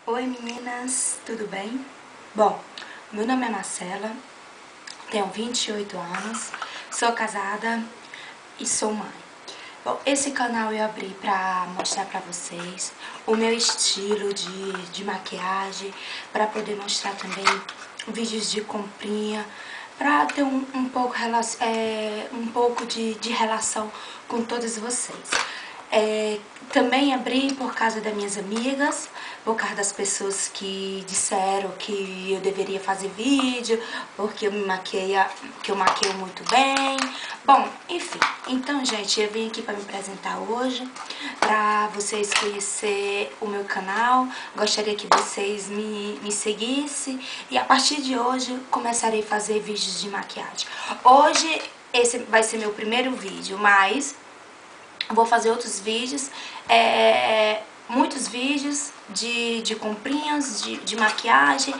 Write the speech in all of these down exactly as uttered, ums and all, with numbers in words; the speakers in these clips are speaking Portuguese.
Oi meninas, tudo bem? Bom, meu nome é Marcela, tenho vinte e oito anos, sou casada e sou mãe. Bom, esse canal eu abri pra mostrar pra vocês o meu estilo de, de maquiagem, pra poder mostrar também vídeos de comprinha, pra ter um, um pouco, é, um pouco de, de relação com todos vocês. É, também abri por causa das minhas amigas, por causa das pessoas que disseram que eu deveria fazer vídeo, porque eu me maquei, que eu maqueio muito bem. Bom, enfim, então gente, eu vim aqui para me apresentar hoje, para vocês conhecerem o meu canal. Gostaria que vocês me, me seguissem e a partir de hoje começarei a fazer vídeos de maquiagem. Hoje esse vai ser meu primeiro vídeo, mas vou fazer outros vídeos, é, muitos vídeos de, de comprinhas, de, de maquiagem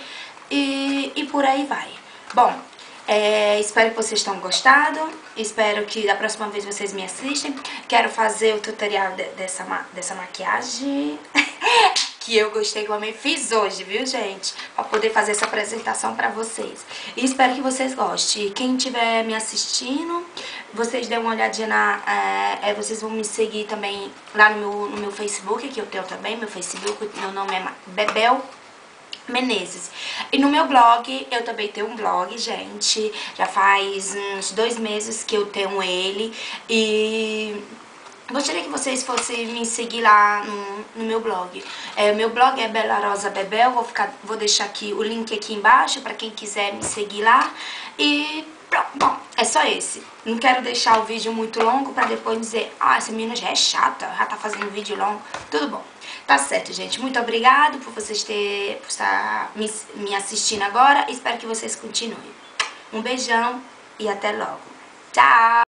e, e por aí vai. Bom, é, espero que vocês tenham gostado, espero que da próxima vez vocês me assistem. Quero fazer o tutorial de, dessa, dessa maquiagem que eu gostei, que eu amei, fiz hoje, viu gente? Pra poder fazer essa apresentação pra vocês. E espero que vocês gostem. Quem estiver me assistindo, vocês dêem uma olhadinha na... É, vocês vão me seguir também lá no meu, no meu Facebook, que eu tenho também, meu Facebook, meu nome é Bebel Menezes. E no meu blog, eu também tenho um blog, gente. Já faz uns dois meses que eu tenho ele. E gostaria que vocês fossem me seguir lá no, no meu blog. É, meu blog é Bela Rosa Bebel. Vou, ficar, vou deixar aqui o link aqui embaixo para quem quiser me seguir lá. E pronto, bom, é só esse. Não quero deixar o vídeo muito longo para depois dizer: ah, essa menina já é chata, já tá fazendo vídeo longo. Tudo bom. Tá certo, gente. Muito obrigado por vocês terem, por estar me, me assistindo agora. Espero que vocês continuem. Um beijão e até logo. Tchau!